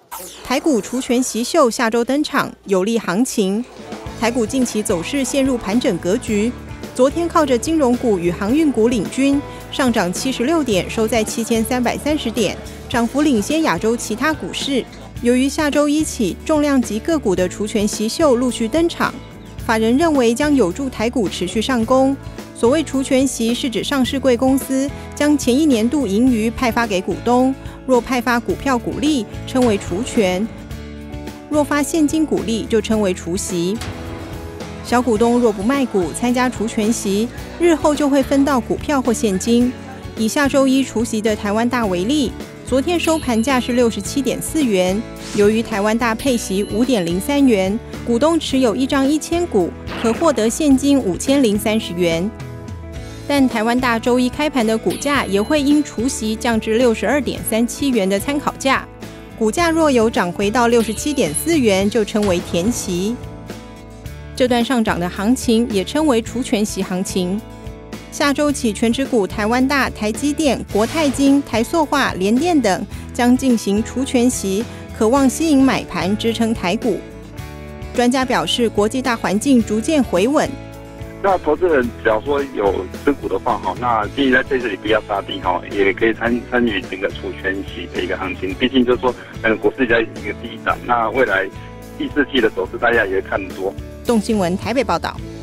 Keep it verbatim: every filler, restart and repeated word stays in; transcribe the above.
台股除权息秀下周登场，有利行情。台股近期走势陷入盘整格局，昨天靠着金融股与航运股领军，上涨七十六点，收在七千三百三十点，涨幅领先亚洲其他股市。由于下周一起重量级个股的除权息秀陆续登场，法人认为将有助台股持续上攻。所谓除权息是指上市柜公司将前一年度盈余派发给股东，若派发股票股利称为除权，若发现金股利就称为除息。小股东若不卖股参加除权息，日后就会分到股票或现金。以下周一除息的台湾大为例，昨天收盘价是六十七点四元，由于台湾大配息五点零三元，股东持有一张一千股，可获得现金五千零三十元。但台湾大周一开盘的股价也会因除息降至六十二点三七元的参考价，股价若有涨回到六十七点四元，就称为填息。这段上涨的行情也称为除权息行情。下周起，全指股台湾大、台积电、国泰金、台塑化、联电等将进行除权息，可望吸引买盘支撑台股。专家表示，国际大环境逐渐回稳。 那投资人只要说有持股的话，哈，那建议在这里不要杀低，哈，也可以参参与整个除权息的一个行情。毕竟就是说，嗯，股市在一个低档，那未来第四季的走势大家也会看多。 动新闻台北报道。